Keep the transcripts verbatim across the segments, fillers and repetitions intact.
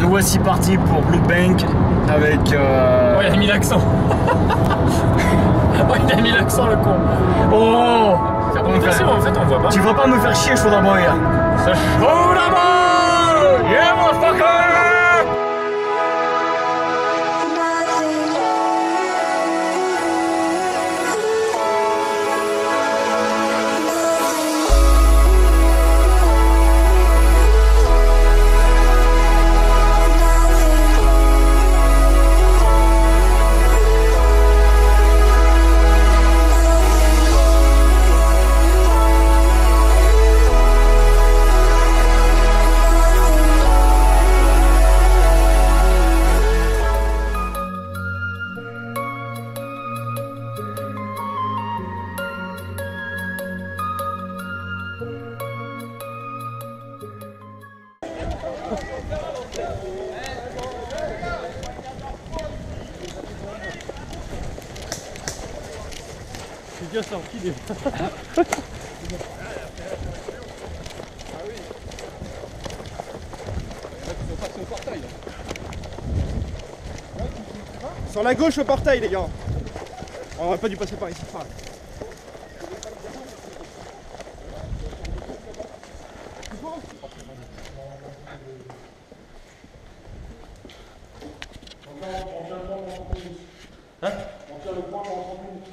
nous voici partis pour Blue Bank avec... Euh... Oh, il a mis l'accent. Oh, il a mis l'accent, le con. Oh, c'est bon, faire... en fait, on voit pas. Tu vas pas me faire chier, Shoulder Boy. C'est Shoulder Boy. Yeah, motherfucker. C'est bien sorti des... Sur la gauche au portail, les gars. On aurait pas dû passer par ici. Par là. Hein? On tire le point pendant trente minutes.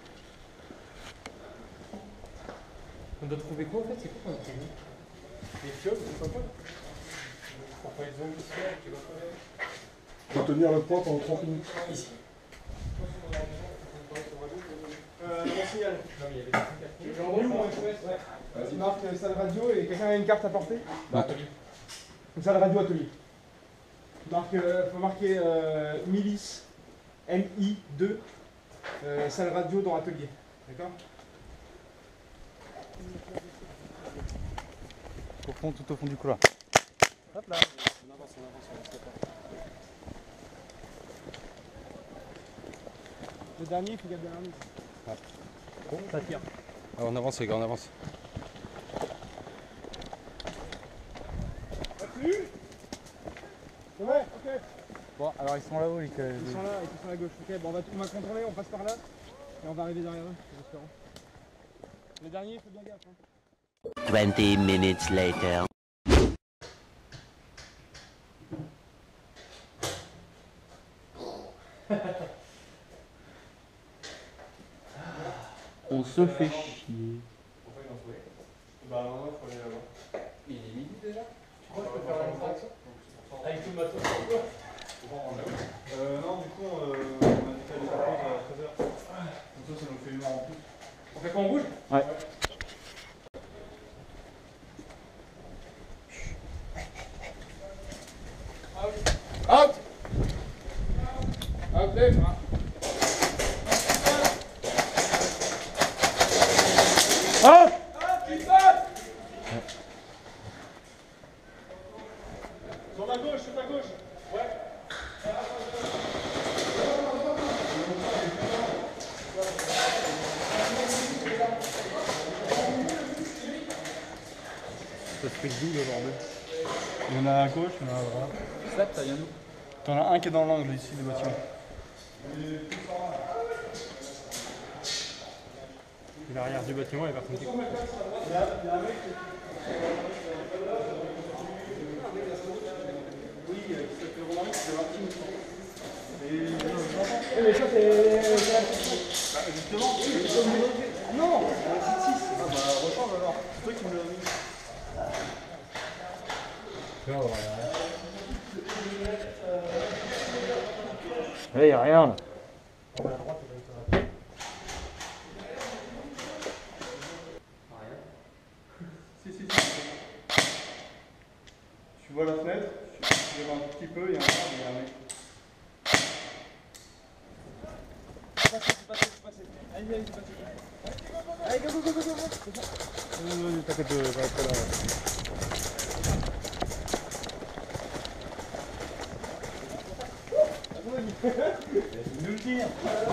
On doit trouver quoi en fait? C'est quoi qu'on a trouvé? Des fioles, c'est pas quoi? Pour faire les ongles qui se font, tu vois pas. On va tenir le point pendant trente minutes. Ici. Euh, mon signal. Non mais il y avait des J'ai entendu mon S O S. Ouais. Vas-y, marque euh, salle radio et quelqu'un a une carte à porter? Bah, atelier. Une salle radio atelier. Marque, euh, faut marquer euh, milice M I deux, euh, salle radio dans atelier. D'accord? Au fond, tout au fond du couloir. Hop là. On avance, on avance, on avance pas. Le dernier, il faut garder un mise. Ouais. Bon, ça tire. Ah, on avance les gars, on avance. Là-dessus. C'est vrai, ok. Bon, alors ils sont là-haut les gars. Ils sont là, ils sont à gauche. Ok, bon, on va, on va contrôler, on passe par là. Et on va arriver derrière eux, j'espère. Le dernier, il faut bien gaffe. Hein. twenty minutes later. On se fait chier. Pourquoi il en faut? Bah non, il faut aller là-bas. Il est midi déjà? Tu crois que je peux faire la même action? Avec tout le matos sur quoi? Euh, non, du coup, euh, on a décalé la pause à treize heures. Comme ça, ça nous fait une heure en plus. On fait quoi, on bouge? Ouais. Out! Out there! Hop! Sur la gauche, sur la gauche. Ouais. Ça se fait d'où le bordel? Il y en a à gauche, il y en a à droite. Slap, ça vient d'où? T'en as un qui est dans l'angle ici du bâtiment. L'arrière du bâtiment, il va personne qui coupe. Il y a, il y a un mec qui... Oui, qui s'appelle Romain, qui fait Martin. Et... Oui, mais ça, c'est... Bah, justement, ah non, c'est six. Ah bah, rechange alors. C'est toi qui me l'as mis. Là, il n'y a rien là. Si, si, si. Tu vois la fenêtre, tu vois un petit peu, il y a un il y a un mec. C'est passé, c'est passé, c'est passé. Allez, allez, c'est passé. Allez, go, go, go, go, go. Non, non, t'inquiète, je vais rester là. Nous le dire.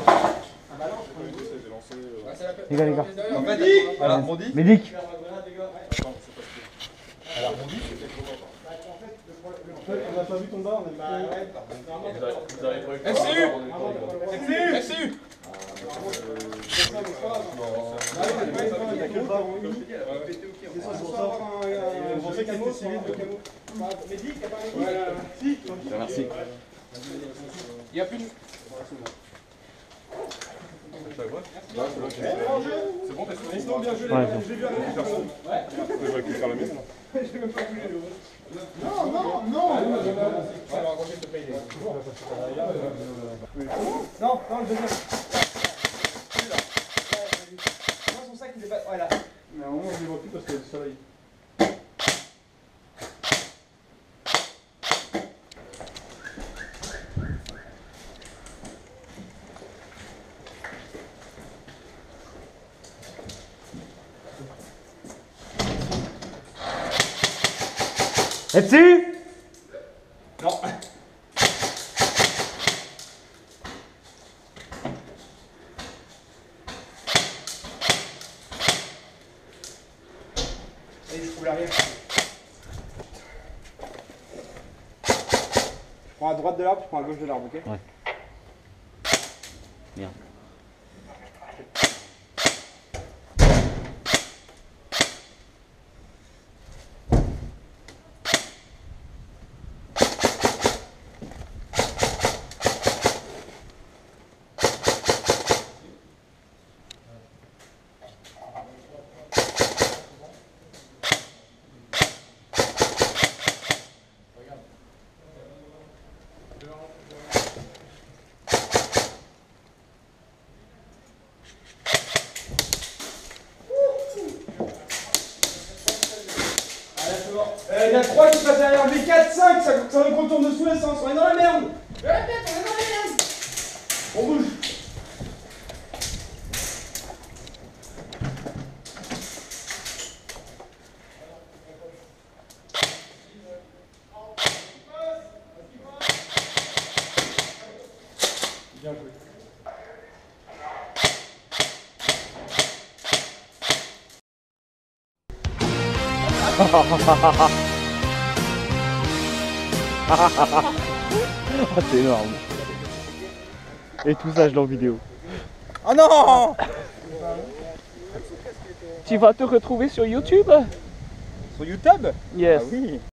Les gars, les gars. Médic. Alors, on dit Médic. Alors, on dit En fait, le on a pas vu ton bas, on a vu ton... F C U F C U Merci. Il n'y a plus de... C'est bon, t'as fini. Bien joué, j'ai vu arriver. Ouais. Je vais faire la mienne. J'ai même pas voulu le... Non, non, non. Non, non, le deuxième. Celui-là. Moi, son sac, il est pas... Ouais, là. Mais à un moment, je ne les vois plus parce qu'il y a du soleil. F C U? Non. Allez, je trouve l'arrière. Je prends à droite de l'arbre, je prends à gauche de l'arbre, ok? Ouais. Merde. Il y a trois qui passent derrière, V quatre, cinq, ça, ça retourne de sous les sens, on est dans la merde. Je répète, on est dans la merde. On bouge. Bien joué. Ah, c'est énorme. Et tout ça, je l'ai en vidéo. Oh non! Tu vas te retrouver sur YouTube? Sur YouTube? Yes. Ah oui.